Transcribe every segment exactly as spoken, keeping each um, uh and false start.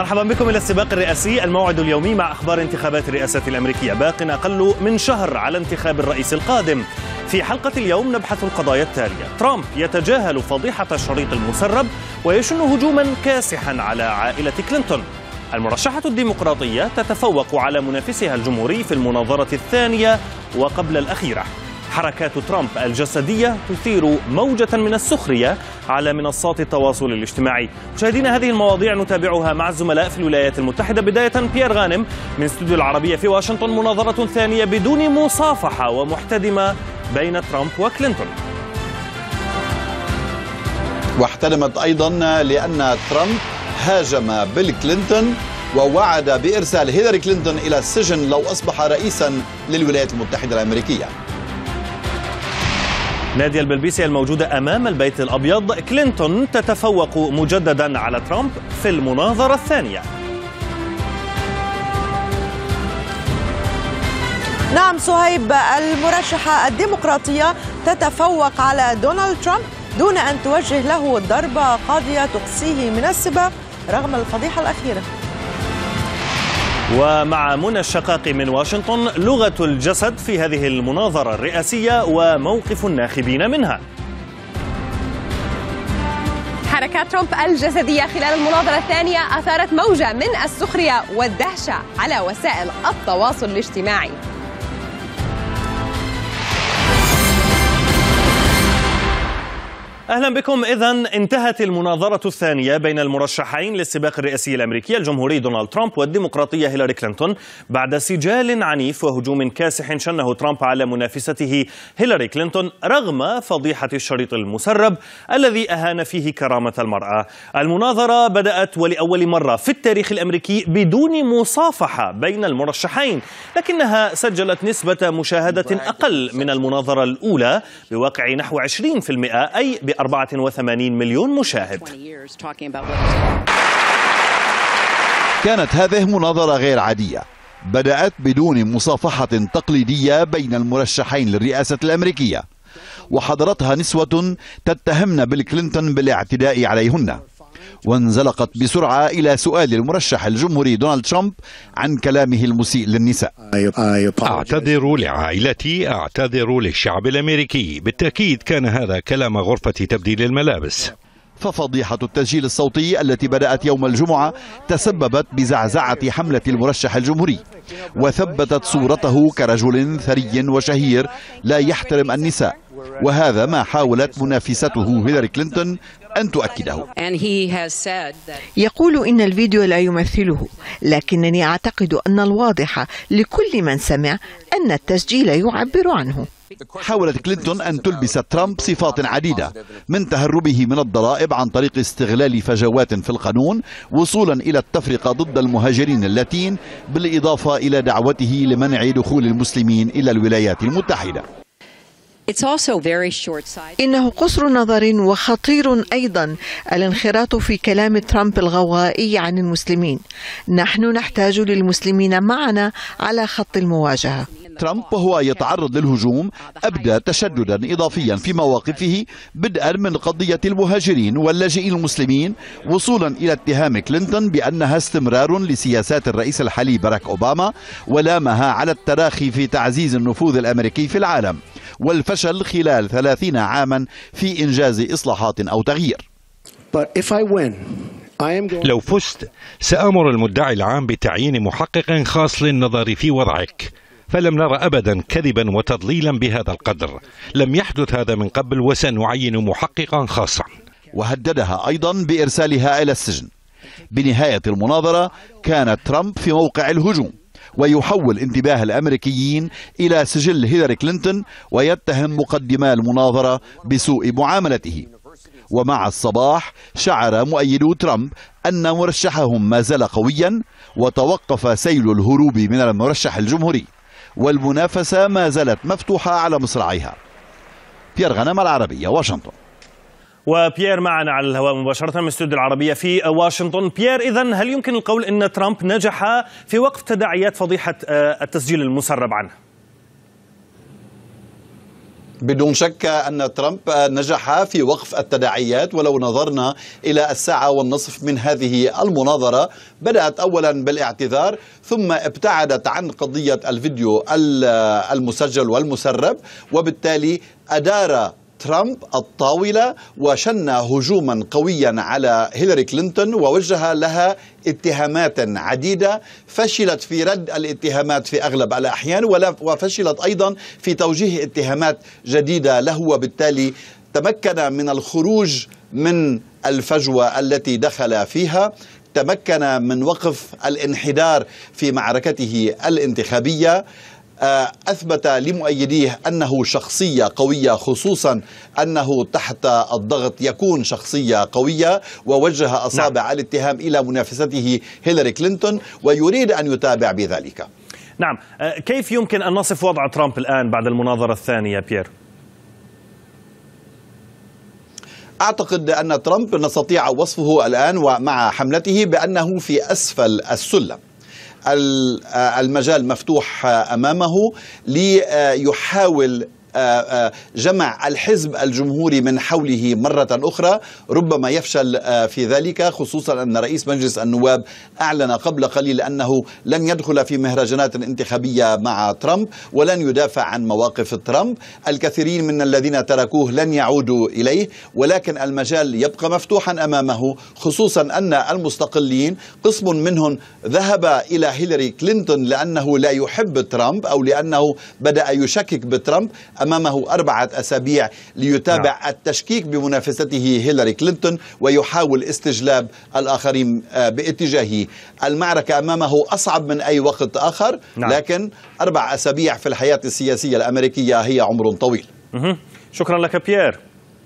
مرحبا بكم إلى السباق الرئاسي، الموعد اليومي مع أخبار انتخابات الرئاسة الأمريكية. باق أقل من شهر على انتخاب الرئيس القادم. في حلقة اليوم نبحث القضايا التالية: ترامب يتجاهل فضيحة الشريط المسرب ويشن هجوما كاسحا على عائلة كلينتون. المرشحة الديمقراطية تتفوق على منافسها الجمهوري في المناظرة الثانية وقبل الأخيرة. حركات ترامب الجسدية تثير موجة من السخرية على منصات التواصل الاجتماعي. مشاهدينا، هذه المواضيع نتابعها مع الزملاء في الولايات المتحدة. بداية بيير غانم من استوديو العربية في واشنطن. مناظرة ثانية بدون مصافحة ومحتدمة بين ترامب وكلينتون. واحتدمت أيضا لأن ترامب هاجم بيل كلينتون ووعد بإرسال هيلاري كلينتون إلى السجن لو أصبح رئيسا للولايات المتحدة الأمريكية. نادية البلبيسي الموجودة أمام البيت الأبيض. كلينتون تتفوق مجددا على ترامب في المناظرة الثانية. نعم صهيب، المرشحة الديمقراطية تتفوق على دونالد ترامب دون أن توجه له ضربة قاضية تقصيه من السباق رغم الفضيحة الأخيرة. ومع منى الشقاق من واشنطن، لغة الجسد في هذه المناظرة الرئاسية وموقف الناخبين منها. حركات ترامب الجسدية خلال المناظرة الثانية أثارت موجة من السخرية والدهشة على وسائل التواصل الاجتماعي. أهلا بكم. إذن انتهت المناظرة الثانية بين المرشحين للسباق الرئاسي الأمريكي، الجمهوري دونالد ترامب والديمقراطية هيلاري كلينتون، بعد سجال عنيف وهجوم كاسح شنه ترامب على منافسته هيلاري كلينتون رغم فضيحة الشريط المسرب الذي أهان فيه كرامة المرأة. المناظرة بدأت ولأول مرة في التاريخ الأمريكي بدون مصافحة بين المرشحين، لكنها سجلت نسبة مشاهدة أقل من المناظرة الأولى بواقع نحو عشرين بالمئة، أي ب أربعة وثمانين مليون مشاهد. كانت هذه مناظرة غير عادية، بدأت بدون مصافحة تقليدية بين المرشحين للرئاسة الأمريكية، وحضرتها نسوة تتهمن بيل كلينتون بالاعتداء عليهن، وانزلقت بسرعة إلى سؤال المرشح الجمهوري دونالد ترامب عن كلامه المسيء للنساء. أعتذر لعائلتي، أعتذر للشعب الأمريكي، بالتأكيد كان هذا كلام غرفة تبديل الملابس. ففضيحة التسجيل الصوتي التي بدأت يوم الجمعة تسببت بزعزعة حملة المرشح الجمهوري، وثبتت صورته كرجل ثري وشهير لا يحترم النساء، وهذا ما حاولت منافسته هيلاري كلينتون أن تؤكده. يقول إن الفيديو لا يمثله، لكنني أعتقد أن الواضح لكل من سمع أن التسجيل يعبر عنه. حاولت كلينتون أن تلبس ترامب صفات عديدة، من تهربه من الضرائب عن طريق استغلال فجوات في القانون وصولا إلى التفرقة ضد المهاجرين اللاتين، بالإضافة إلى دعوته لمنع دخول المسلمين إلى الولايات المتحدة. إنه قصر نظر وخطير أيضا الانخراط في كلام ترامب الغوغائي عن المسلمين. نحن نحتاج للمسلمين معنا على خط المواجهة. ترامب وهو يتعرض للهجوم أبدى تشددا إضافيا في مواقفه، بدءا من قضية المهاجرين واللاجئين المسلمين وصولا إلى اتهام كلينتون بأنها استمرار لسياسات الرئيس الحالي باراك أوباما، ولامها على التراخي في تعزيز النفوذ الأمريكي في العالم والفشل خلال ثلاثين عاما في إنجاز إصلاحات أو تغيير. لو فزت سأمر المدعي العام بتعيين محقق خاص للنظر في وضعك، فلم نرى أبدا كذبا وتضليلا بهذا القدر، لم يحدث هذا من قبل، وسنعين محققا خاصا. وهددها أيضا بإرسالها إلى السجن. بنهاية المناظرة كان ترامب في موقع الهجوم ويحول انتباه الأمريكيين إلى سجل هيلاري كلينتون، ويتهم مقدما المناظرة بسوء معاملته. ومع الصباح شعر مؤيدو ترامب أن مرشحهم ما زال قويا، وتوقف سيل الهروب من المرشح الجمهوري، والمنافسة ما زالت مفتوحة على مصراعيها. بيير غانم، العربية، واشنطن. وبيير معنا على الهواء مباشرة من استوديو العربية في واشنطن. بيير، إذن هل يمكن القول أن ترامب نجح في وقف تداعيات فضيحة التسجيل المسرب عنه؟ بدون شك أن ترامب نجح في وقف التداعيات. ولو نظرنا إلى الساعة والنصف من هذه المناظرة، بدأت أولا بالاعتذار، ثم ابتعدت عن قضية الفيديو المسجل والمسرب، وبالتالي أدار ترامب الطاولة وشن هجوما قويا على هيلاري كلينتون ووجه لها اتهامات عديدة فشلت في رد الاتهامات في أغلب الأحيان، وفشلت أيضا في توجيه اتهامات جديدة له، وبالتالي تمكن من الخروج من الفجوة التي دخل فيها، تمكن من وقف الانحدار في معركته الانتخابية، أثبت لمؤيديه أنه شخصية قوية، خصوصا أنه تحت الضغط يكون شخصية قوية، ووجه أصابع نعم. الاتهام إلى منافسته هيلاري كلينتون ويريد أن يتابع بذلك. نعم، كيف يمكن أن نصف وضع ترامب الآن بعد المناظرة الثانية بيير؟ أعتقد أن ترامب نستطيع وصفه الآن ومع حملته بأنه في أسفل السلم. المجال مفتوح أمامه ليحاول جمع الحزب الجمهوري من حوله مرة أخرى، ربما يفشل في ذلك، خصوصا أن رئيس مجلس النواب أعلن قبل قليل أنه لن يدخل في مهرجانات انتخابية مع ترامب ولن يدافع عن مواقف ترامب. الكثيرين من الذين تركوه لن يعودوا إليه، ولكن المجال يبقى مفتوحا أمامه، خصوصا أن المستقلين قسم منهم ذهب إلى هيلاري كلينتون لأنه لا يحب ترامب أو لأنه بدأ يشكك بترامب. أمامه أربعة أسابيع ليتابع نعم. التشكيك بمنافسته هيلاري كلينتون ويحاول استجلاب الآخرين باتجاهه. المعركة أمامه أصعب من أي وقت آخر نعم. لكن أربع أسابيع في الحياة السياسية الأمريكية هي عمر طويل. شكرا لك بيير.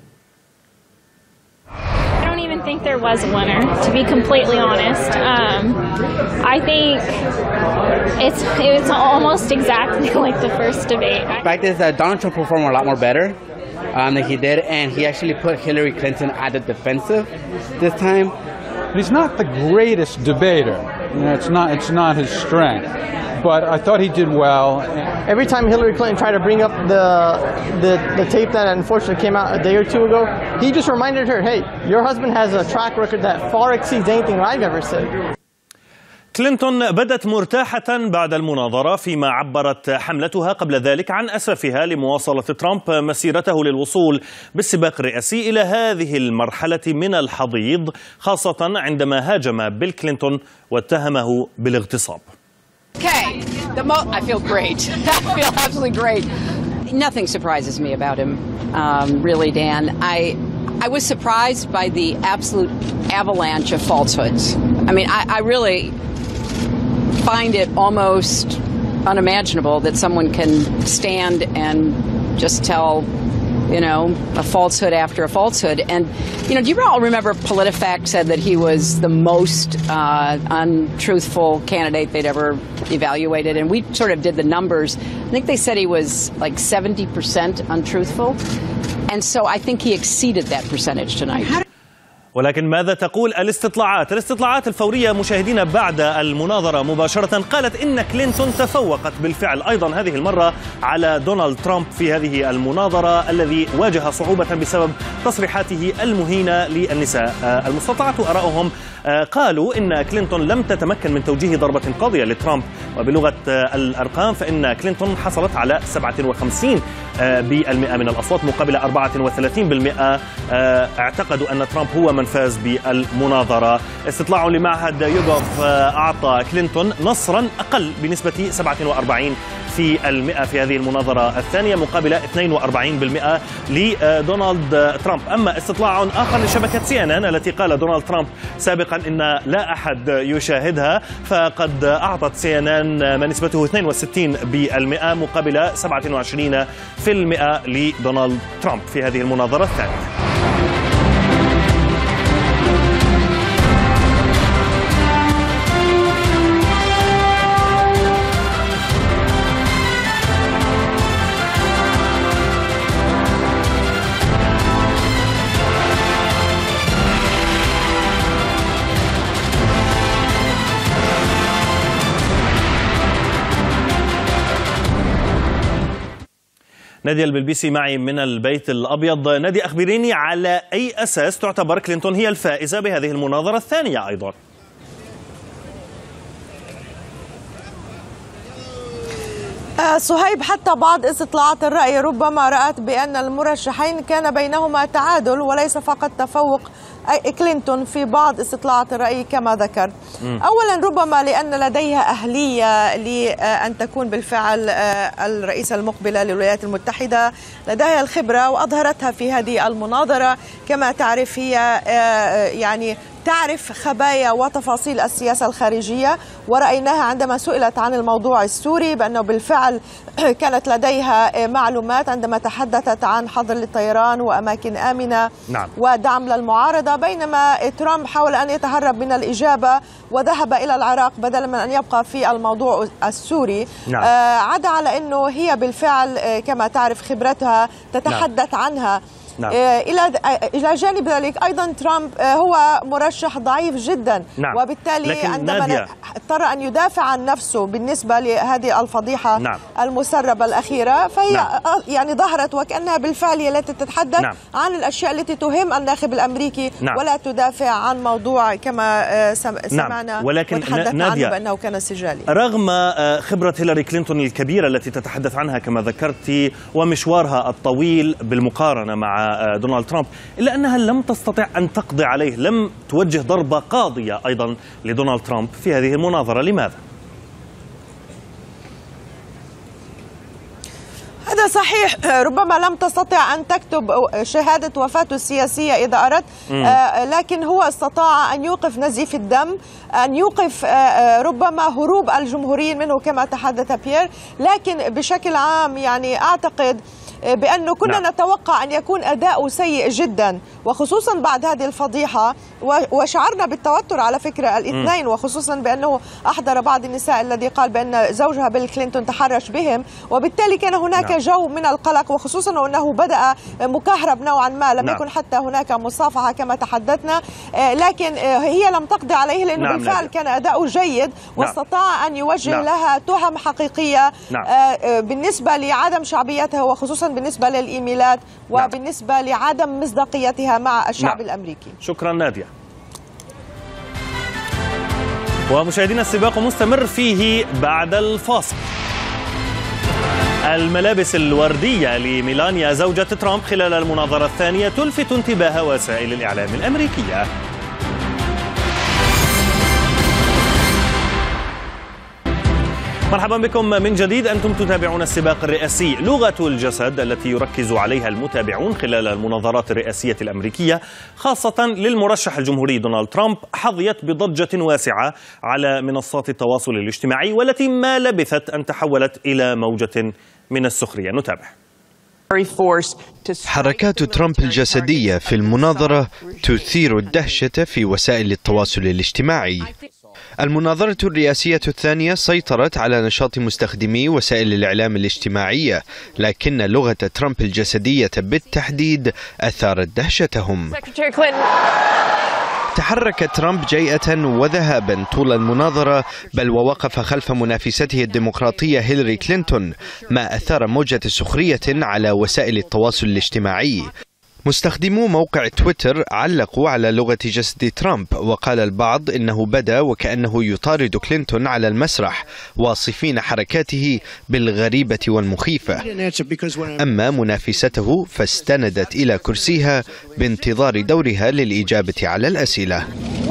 I think there was a winner, to be completely honest. Um, I think it's it's almost exactly like the first debate. The fact is that Donald Trump performed a lot more better um, than he did, and he actually put Hillary Clinton at the defensive this time. He's not the greatest debater. You know, it's not it's not his strength. But I thought he did well. Every time Hillary Clinton tried to bring up the, the the tape that unfortunately came out a day or two ago, he just reminded her, hey, your husband has a track record that far exceeds anything I've ever said. كلينتون بدت مرتاحة بعد المناظرة، فيما عبرت حملتها قبل ذلك عن أسفها لمواصلة ترامب مسيرته للوصول بالسباق الرئاسي إلى هذه المرحلة من الحضيض، خاصة عندما هاجم بيل كلينتون واتهمه بالاغتصاب. Okay, the mo I feel great. I feel absolutely great. Nothing surprises me about him, um, really, Dan. I I was surprised by the absolute avalanche of falsehoods. I mean, I, I really find it almost unimaginable that someone can stand and just tell, you know, a falsehood after a falsehood. And, you know, do you all remember PolitiFact said that he was the most uh, untruthful candidate they'd ever evaluated? And we sort of did the numbers. I think they said he was like seventy percent untruthful. And so I think he exceeded that percentage tonight. ولكن ماذا تقول الاستطلاعات؟ الاستطلاعات الفورية مشاهدينا بعد المناظرة مباشرة قالت إن كلينتون تفوقت بالفعل أيضا هذه المرة على دونالد ترامب في هذه المناظرة الذي واجه صعوبة بسبب تصريحاته المهينة للنساء. المستطلعات آراءهم قالوا إن كلينتون لم تتمكن من توجيه ضربة قاضية لترامب، وبلغة الأرقام فإن كلينتون حصلت على سبعة وخمسين بالمئة من الأصوات مقابل أربعة وثلاثين بالمئة اعتقدوا أن ترامب هو من فاز بالمناظرة. استطلاع لمعهد يوغوف أعطى كلينتون نصرا أقل بنسبة سبعة وأربعين في المئة في هذه المناظرة الثانية مقابل اثنين وأربعين بالمئة لدونالد ترامب. أما استطلاع آخر لشبكة سي إن إن التي قال دونالد ترامب سابقا إن لا أحد يشاهدها، فقد أعطت سي إن إن نسبته اثنين وستين بالمئة مقابل سبعة وعشرين بالمئة لدونالد ترامب في هذه المناظرة الثانية. نادية البلبيسي معي من البيت الأبيض. نادية، أخبريني على أي أساس تعتبر كلينتون هي الفائزة بهذه المناظرة الثانية أيضا؟ صهيب، حتى بعض استطلاعات الرأي ربما رأت بأن المرشحين كان بينهما تعادل وليس فقط تفوق كلينتون في بعض استطلاعات الرأي كما ذكرت. أولا ربما لأن لديها أهلية لأن تكون بالفعل الرئيسة المقبلة للولايات المتحدة، لديها الخبرة وأظهرتها في هذه المناظرة. كما تعرف هي يعني تعرف خبايا وتفاصيل السياسة الخارجية، ورأيناها عندما سئلت عن الموضوع السوري بأنه بالفعل كانت لديها معلومات عندما تحدثت عن حظر للطيران وأماكن آمنة نعم. ودعم للمعارضة، بينما ترامب حاول أن يتهرب من الإجابة وذهب إلى العراق بدلا من أن يبقى في الموضوع السوري. نعم. آه عدا على أنه هي بالفعل كما تعرف خبرتها تتحدث نعم. عنها. نعم. إلى إلى جانب ذلك أيضا ترامب هو مرشح ضعيف جدا. نعم. وبالتالي عندما اضطر أن يدافع عن نفسه بالنسبة لهذه الفضيحة نعم. المسربة الأخيرة، فهي نعم. يعني ظهرت وكأنها بالفعل هي التي تتحدث نعم. عن الأشياء التي تهم الناخب الأمريكي نعم. ولا تدافع عن موضوع كما سمعنا نعم. ولكن وتحدثنا عنه بأنه كان سجالي. رغم خبرة هيلاري كلينتون الكبيرة التي تتحدث عنها كما ذكرت ومشوارها الطويل بالمقارنة مع دونالد ترامب، إلا أنها لم تستطع أن تقضي عليه، لم توجه ضربة قاضية أيضا لدونالد ترامب في هذه المناظرة. لماذا؟ هذا صحيح، ربما لم تستطع أن تكتب شهادة وفاته السياسية إذا أردت، آه لكن هو استطاع أن يوقف نزيف الدم، أن يوقف آه ربما هروب الجمهوريين منه كما تحدث بيير. لكن بشكل عام يعني أعتقد بأنه كنا نعم. نتوقع أن يكون أداؤه سيء جدا، وخصوصا بعد هذه الفضيحة، وشعرنا بالتوتر على فكرة الاثنين، وخصوصا بأنه أحضر بعض النساء الذي قال بأن زوجها بيل كلينتون تحرش بهم، وبالتالي كان هناك نعم. جو من القلق، وخصوصا أنه بدأ مكهرب نوعا ما، لم نعم. يكن حتى هناك مصافحة كما تحدثنا، لكن هي لم تقضي عليه لأنه نعم. بالفعل كان أداؤه جيد واستطاع أن يوجه نعم. لها تهم حقيقية نعم. بالنسبة لعدم شعبيتها، وخصوصا بالنسبة للإيميلات وبالنسبة نعم. لعدم مصداقيتها مع الشعب نعم. الأمريكي. شكرا نادية. ومشاهدينا السباق مستمر فيه بعد الفاصل. الملابس الوردية لميلانيا زوجة ترامب خلال المناظرة الثانية تلفت انتباه وسائل الإعلام الأمريكية. مرحبا بكم من جديد، أنتم تتابعون السباق الرئاسي. لغة الجسد التي يركز عليها المتابعون خلال المناظرات الرئاسية الأمريكية خاصة للمرشح الجمهوري دونالد ترامب حظيت بضجة واسعة على منصات التواصل الاجتماعي، والتي ما لبثت أن تحولت إلى موجة من السخرية. نتابع. حركات ترامب الجسدية في المناظرة تثير الدهشة في وسائل التواصل الاجتماعي. المناظرة الرئاسية الثانية سيطرت على نشاط مستخدمي وسائل الإعلام الاجتماعية، لكن لغة ترامب الجسدية بالتحديد أثارت دهشتهم. تحرك ترامب جيئة وذهابا طول المناظرة، بل ووقف خلف منافسته الديمقراطية هيلاري كلينتون، ما أثار موجة سخرية على وسائل التواصل الاجتماعي. مستخدمو موقع تويتر علقوا على لغة جسد ترامب، وقال البعض إنه بدا وكأنه يطارد كلينتون على المسرح، واصفين حركاته بالغريبة والمخيفة. أما منافسته فاستندت إلى كرسيها بانتظار دورها للإجابة على الأسئلة.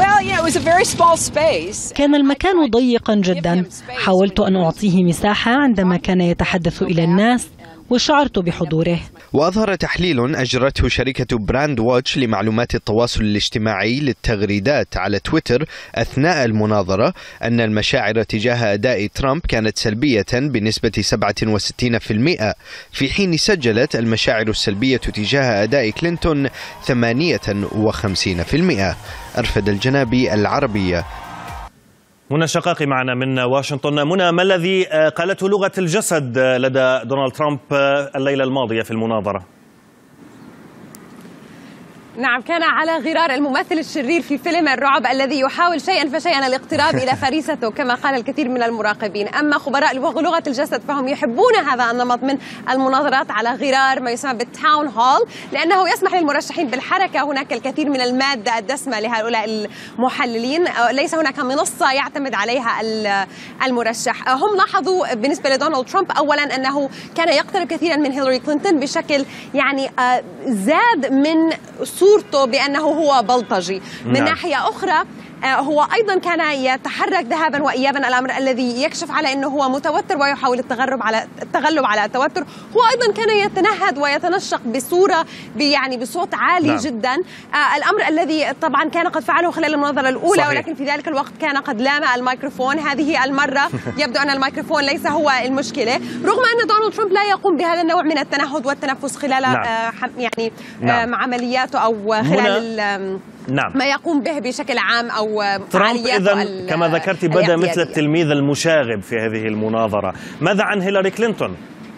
كان المكان ضيقا جدا، حاولت أن أعطيه مساحة عندما كان يتحدث إلى الناس وشعرت بحضوره. وأظهر تحليل أجرته شركة براند واتش لمعلومات التواصل الاجتماعي للتغريدات على تويتر أثناء المناظرة أن المشاعر تجاه أداء ترامب كانت سلبية بنسبة سبعة وستين بالمئة، في حين سجلت المشاعر السلبية تجاه أداء كلينتون ثمانية وخمسين بالمئة. أرفد الجنابي، العربية. منى الشقاقي معنا من واشنطن. منى، ما الذي قالته لغة الجسد لدى دونالد ترامب الليلة الماضية في المناظرة؟ نعم، كان على غرار الممثل الشرير في فيلم الرعب الذي يحاول شيئا فشيئا الاقتراب إلى فريسته كما قال الكثير من المراقبين. أما خبراء لغة الجسد فهم يحبون هذا النمط من المناظرات على غرار ما يسمى بالتاون هول، لأنه يسمح للمرشحين بالحركة. هناك الكثير من المادة الدسمة لهؤلاء المحللين، ليس هناك منصة يعتمد عليها المرشح. هم لاحظوا بالنسبة لدونالد ترامب أولا أنه كان يقترب كثيرا من هيلاري كلينتون بشكل يعني زاد من صورته بأنه هو بلطجي. من نعم. ناحية أخرى هو أيضا كان يتحرك ذهابا وإيابا، الأمر الذي يكشف على أنه هو متوتر ويحاول التغلب على التغلب على التوتر. هو أيضا كان يتنهد ويتنشق بصورة يعني بصوت عالي نعم. جدا، الأمر الذي طبعا كان قد فعله خلال المناظرة الأولى صحيح. ولكن في ذلك الوقت كان قد لام الميكروفون. هذه المرة يبدو أن الميكروفون ليس هو المشكلة، رغم أن دونالد ترامب لا يقوم بهذا النوع من التنهد والتنفس خلال نعم. يعني نعم. عملياته أو خلال نعم. ما يقوم به بشكل عام أو ترامب إذن كما ذكرت بدأ مثل التلميذ المشاغب في هذه المناظرة. ماذا عن هيلاري كلينتون؟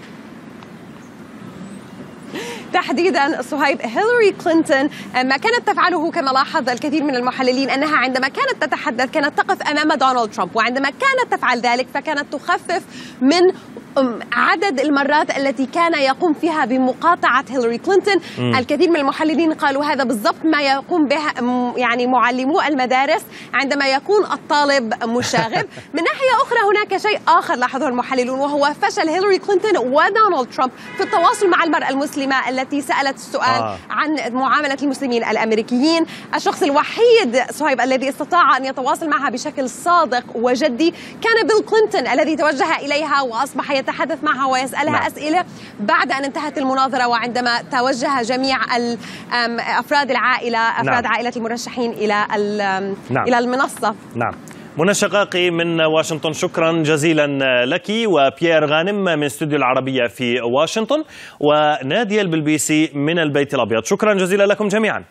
تحديدا صهيب، هيلاري كلينتون ما كانت تفعله كما لاحظ الكثير من المحللين أنها عندما كانت تتحدث كانت تقف أمام دونالد ترامب، وعندما كانت تفعل ذلك فكانت تخفف من عدد المرات التي كان يقوم فيها بمقاطعة هيلاري كلينتون. م. الكثير من المحللين قالوا هذا بالضبط ما يقوم به يعني معلمو المدارس عندما يكون الطالب مشاغب. من ناحية أخرى هناك شيء آخر لاحظه المحللون، وهو فشل هيلاري كلينتون ودونالد ترامب في التواصل مع المرأة المسلمة التي سألت السؤال آه. عن معاملة المسلمين الأمريكيين. الشخص الوحيد صهيب الذي استطاع أن يتواصل معها بشكل صادق وجدي كان بيل كلينتون الذي توجه إليها وأصبح يتحدث معها ويسألها نعم. أسئلة بعد أن انتهت المناظرة، وعندما توجه جميع أفراد العائلة أفراد نعم. عائلة المرشحين إلى نعم. إلى المنصة. نعم. منى شقاقي من واشنطن، شكرا جزيلا لك، وبيير غانم من استوديو العربية في واشنطن، ونادية البلبيسي من البيت الأبيض. شكرا جزيلا لكم جميعا.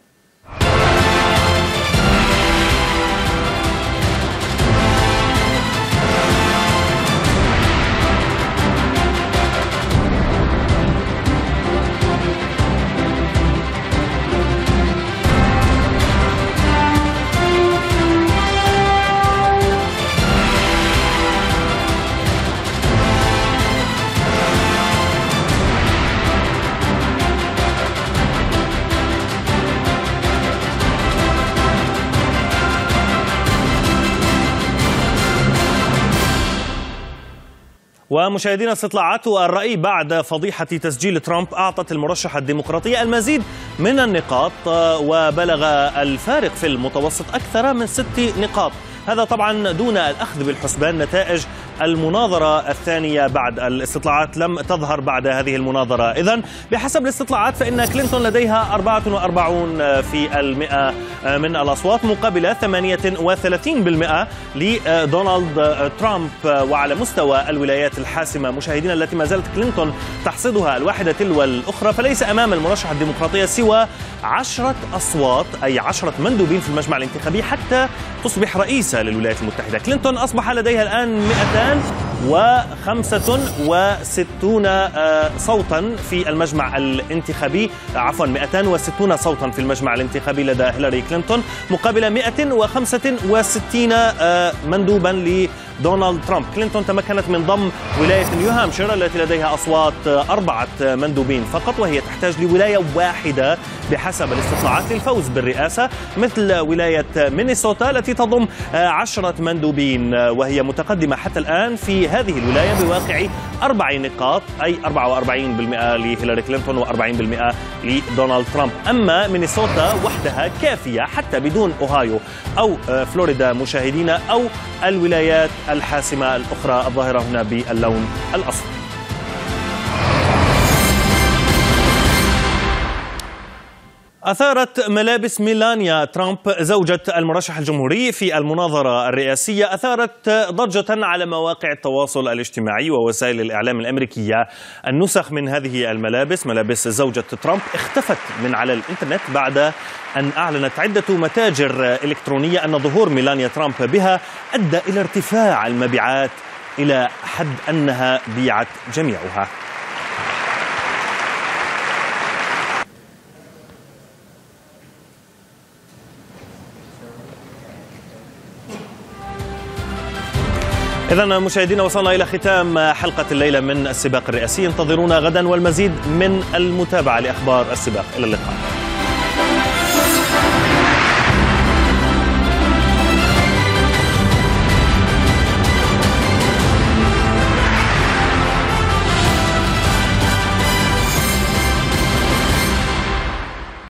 ومشاهدينا، استطلاعات الرأي بعد فضيحة تسجيل ترامب أعطت المرشحة الديمقراطية المزيد من النقاط، وبلغ الفارق في المتوسط أكثر من ست نقاط. هذا طبعا دون الأخذ بالحسبان نتائج المناظرة الثانية بعد الاستطلاعات لم تظهر بعد هذه المناظرة. إذن بحسب الاستطلاعات فإن كلينتون لديها أربعة وأربعين في المئة من الأصوات مقابل ثمانية وثلاثين بالمئة لدونالد ترامب. وعلى مستوى الولايات الحاسمة مشاهدينا التي ما زالت كلينتون تحصدها الواحدة تلو الأخرى، فليس أمام المرشحة الديمقراطية سوى عشرة أصوات، أي عشرة مندوبين في المجمع الانتخابي حتى تصبح رئيسة للولايات المتحدة. كلينتون أصبح لديها الآن مئتين وخمسة وستون صوتا في المجمع الانتخابي، عفوا مئتين وستون صوتا في المجمع الانتخابي لدى هيلاري كلينتون مقابل مئة وخمسة وستين مندوبا لدونالد ترامب. كلينتون تمكنت من ضم ولاية نيو هامشير التي لديها أصوات أربعة مندوبين فقط، وهي تحتاج لولاية واحدة بحسب الاستطلاعات للفوز بالرئاسة، مثل ولاية مينيسوتا التي تضم عشرة مندوبين، وهي متقدمة حتى الآن في هذه الولاية بواقع أربع نقاط، أي أربعة وأربعين بالمئة لهيلاري كلينتون وأربعين بالمئة لدونالد ترامب. أما مينيسوتا وحدها كافية حتى بدون أوهايو أو فلوريدا مشاهدينا أو الولايات الحاسمة الأخرى الظاهرة هنا باللون الأصفر. أثارت ملابس ميلانيا ترامب زوجة المرشح الجمهوري في المناظرة الرئاسية أثارت ضجة على مواقع التواصل الاجتماعي ووسائل الإعلام الأمريكية. النسخ من هذه الملابس، ملابس زوجة ترامب، اختفت من على الإنترنت بعد أن أعلنت عدة متاجر إلكترونية أن ظهور ميلانيا ترامب بها أدى إلى ارتفاع المبيعات إلى حد أنها بيعت جميعها. إذن مشاهدينا وصلنا إلى ختام حلقة الليلة من السباق الرئاسي. انتظرونا غدا والمزيد من المتابعة لأخبار السباق. إلى اللقاء.